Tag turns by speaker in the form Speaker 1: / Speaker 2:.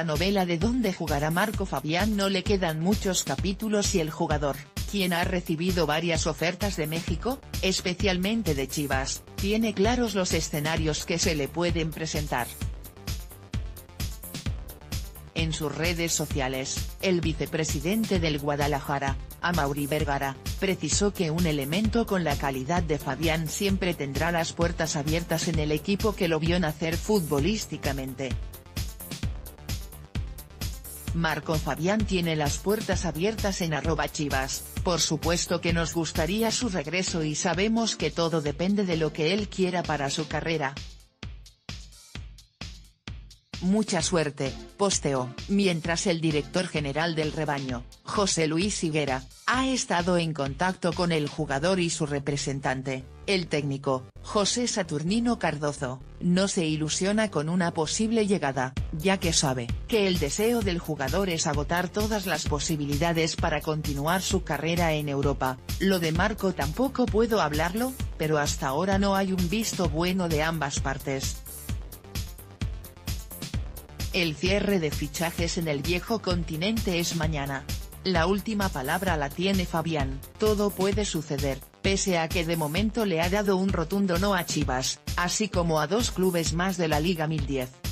Speaker 1: novela de dónde jugará Marco Fabián no le quedan muchos capítulos y el jugador, quien ha recibido varias ofertas de México, especialmente de Chivas, tiene claros los escenarios que se le pueden presentar. En sus redes sociales, el vicepresidente del Guadalajara, Amaury Vergara, precisó que un elemento con la calidad de Fabián siempre tendrá las puertas abiertas en el equipo que lo vio nacer futbolísticamente. Marco Fabián tiene las puertas abiertas en @Chivas, por supuesto que nos gustaría su regreso y sabemos que todo depende de lo que él quiera para su carrera. Mucha suerte, posteó, mientras el director general del rebaño, José Luis Higuera, ha estado en contacto con el jugador y su representante, el técnico, José Saturnino Cardozo, no se ilusiona con una posible llegada, ya que sabe que el deseo del jugador es agotar todas las posibilidades para continuar su carrera en Europa. Lo de Marco tampoco puedo hablarlo, pero hasta ahora no hay un visto bueno de ambas partes. El cierre de fichajes en el viejo continente es mañana. La última palabra la tiene Fabián, todo puede suceder, pese a que de momento le ha dado un rotundo no a Chivas, así como a 2 clubes más de la Liga 1010.